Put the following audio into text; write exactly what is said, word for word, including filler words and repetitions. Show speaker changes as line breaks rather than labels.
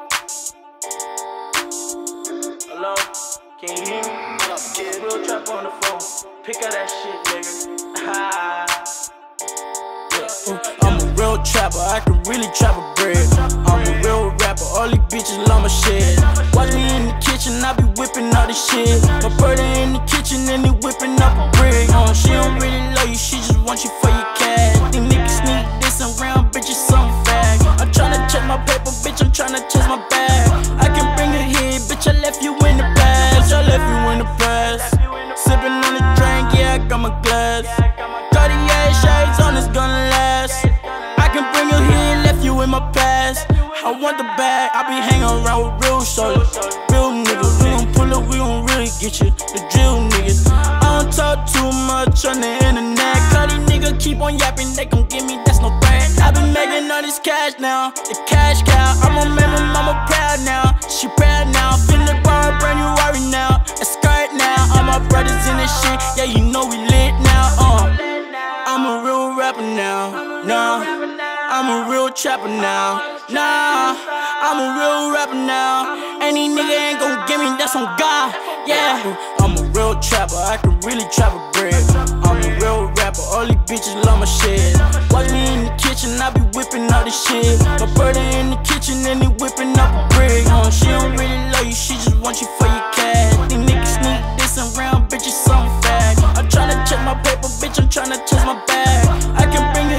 Hello, can you hear me? I'm real trap on the phone. Pick up that shit, nigga. I'm a real trapper, I can really trap a bread. I'm a real rapper, all these bitches love my shit. Watch me in the kitchen, I be whipping all this shit. My brother in the kitchen and he whipping up a brick. Uh, she don't really love you, she just want you for your cash. These niggas sneak this around, bitches some fag. I'm tryna check my paper, bitch, I'm tryna check my bag. I can bring it here, bitch, I left you in the past. I left you in the past. Sipping on the drink, yeah, I got my glass. Cartier shades on, it's gonna last. I can bring you here, left you in my past. I want the bag, I be hanging around with real soldiers, real niggas. We gon' pull up, we gon' really get you, the drill niggas. I don't talk too much on the internet, cause these niggas keep on yapping, they gon' give me, that's no threat. I been making all this cash now, the cash cow. I'ma make my mama proud now, she proud now. Finna buy a brand new Rari now, a skirt now. All my brothers in this shit, yeah, you know we lit now. Uh, I'm a real rapper now, nah. I'm a real trapper now, nah. I'm a real rapper now. Any nigga ain't gon' give me, that's on God, yeah. I'm a real trapper, I can really trap a bread. I'm a real rapper, all these bitches love my shit. Watch me in the kitchen, I be whipping all this shit. My brother in the kitchen and he whipping up a brick. Uh, she don't really love you, she just want you for your cash. These niggas sneak this around, bitches some fag. I'm tryna check my paper, bitch, I'm tryna check my bag. I can bring it